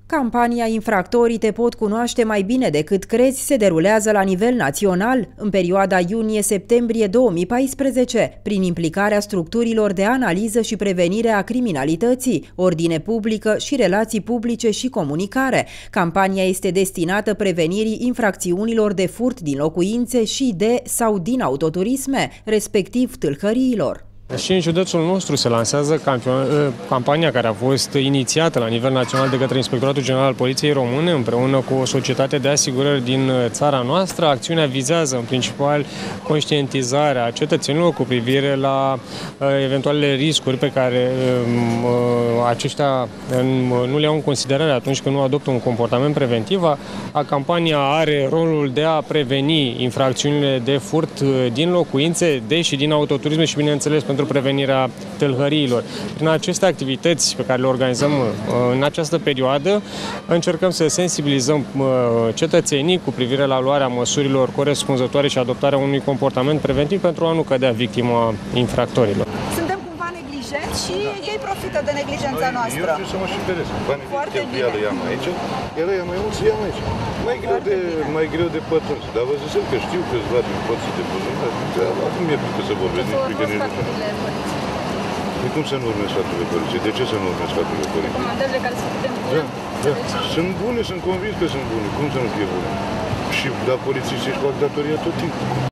Campania Infractorii te pot cunoaște mai bine decât crezi se derulează la nivel național în perioada iunie-septembrie 2014, prin implicarea structurilor de analiză și prevenire a criminalității, ordine publică și relații publice și comunicare. Campania este destinată prevenirii infracțiunilor de furt din locuințe și de sau din autoturisme, respectiv tâlhăriilor. Și în județul nostru se lansează campania care a fost inițiată la nivel național de către Inspectoratul General al Poliției Române împreună cu o societate de asigurări din țara noastră. Acțiunea vizează în principal conștientizarea cetățenilor cu privire la eventualele riscuri pe care aceștia nu le iau în considerare atunci când nu adoptă un comportament preventiv. Campania are rolul de a preveni infracțiunile de furt din locuințe, și din autoturisme și, bineînțeles, pentru prevenirea tâlhăriilor. Prin aceste activități pe care le organizăm în această perioadă, încercăm să sensibilizăm cetățenii cu privire la luarea măsurilor corespunzătoare și adoptarea unui comportament preventiv pentru a nu cădea victima infractorilor. Suntem cumva neglijenți și ei profită de neglijența noastră. Eu trebuie să mă și peresc. Banii cheltuială i-am aici, iar ăia mai mulți i-am aici. Mai greu de pătruns. Dar vă zicem că știu câțiva din părții de pătruns, acum mi-e frică să vorbesc, nici frică nici nu. Păi cum să nu urmezi sfaturile poliției? De ce să nu urmezi sfaturile poliției? Recomandările care sunt de Sunt bune, sunt convins că sunt bune. Cum să nu fie bune? Și la polițiști își fac datoria tot timpul.